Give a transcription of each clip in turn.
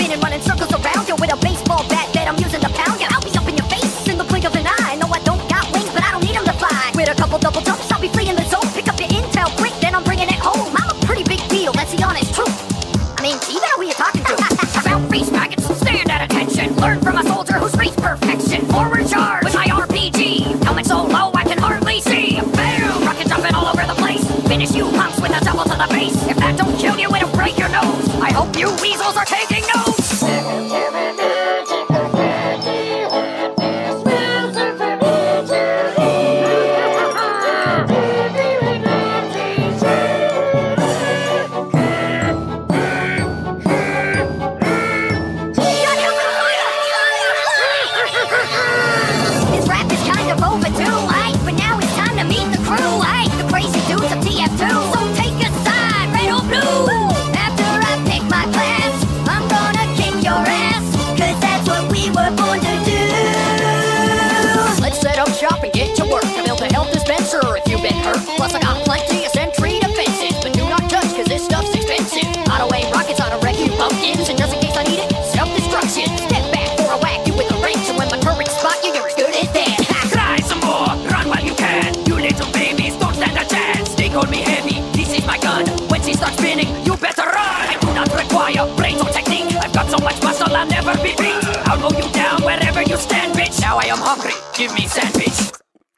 spinning, running circles around you with a baseball bat that I'm using to pound you. I'll be up in your face in the blink of an eye. No, I don't got wings, but I don't need them to fly. With a couple double jumps, I'll be fleeing the zone. Pick up your intel quick, then I'm bringing it home. I'm a pretty big deal, that's the honest truth. I mean, even know who you're talking to. About face maggots, stand at attention. Learn from a soldier who's reached perfection. Forward charge with my RPG. Helmet so low I can hardly see. Boom! Rocket jumping all over the place. Finish you punks with a double to the face. If that don't kill you, it'll break your nose. I hope you weasels are taking notes. Shop and get to work. I built a health dispenser if you've been hurt. Plus I got plenty of sentry defenses. But do not touch cause this stuff's expensive. Auto aim rockets ought to wreck you pumpkins. And just in case I need it, self-destruction. Step back or I'll whack you with a wrench. And when my turrets spot you, you're as good as dead. Try some more, run while you can. You little babies don't stand a chance. They call me heavy, this is my gun. When she starts spinning, you better run. I do not require brains or technique. I've got so much muscle I'll never be beat. I'll mow you down wherever you stand, bitch. Now I am hungry, give me sandwich.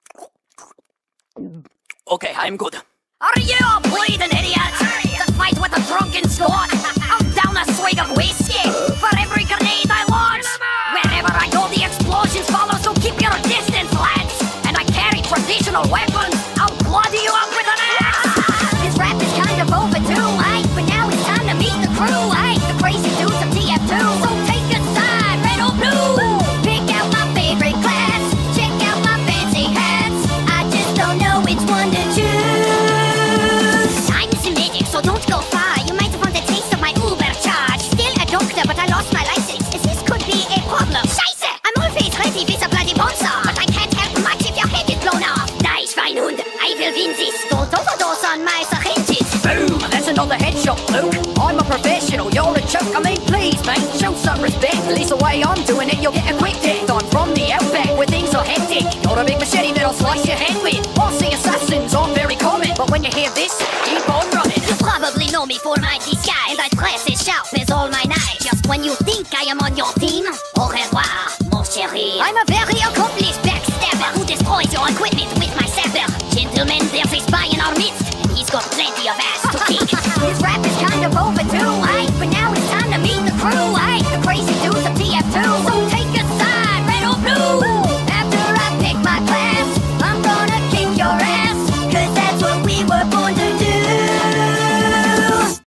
Okay, I'm good. Are you a bleeding idiot? To fight with a drunken squad? I'm down a swig of whiskey for every grenade I launch. Wherever I go, the explosions follow, so keep your distance, lads. And I carry traditional weapons. I'll bloody you up with an axe. This rap is kind of overdue, aye, but now it's time to meet the crew, aye. The crazy dudes of TF2. So take a side, red or blue. Pick out my favorite class. Check out my fancy hats. I just don't know which one to choose. I'm a medic, so don't go far. You might have found the taste of my Uber charge. Still a doctor, but I lost my license. This could be a problem. Scheiße! I'm always ready with a bloody monster, but I can't help much if your head is blown off. Die, Schweinhund, I will win this. Don't overdose on my syringes. Boom! That's another headshot, Luke. I'm a professional, you're a joke. I mean, please, mate, show some respect. At least the way I'm doing it, you'll get a quick death. I'm from the outback where things are hectic. Not a big machete that I'll slice your head with. Bossy assassins aren't very common, but when you hear this, keep on running. You probably know me for my disguise. I dress as sharp as all my knives. Just when you think I am on your team, au revoir, mon chéri. I'm a very accomplished backstabber.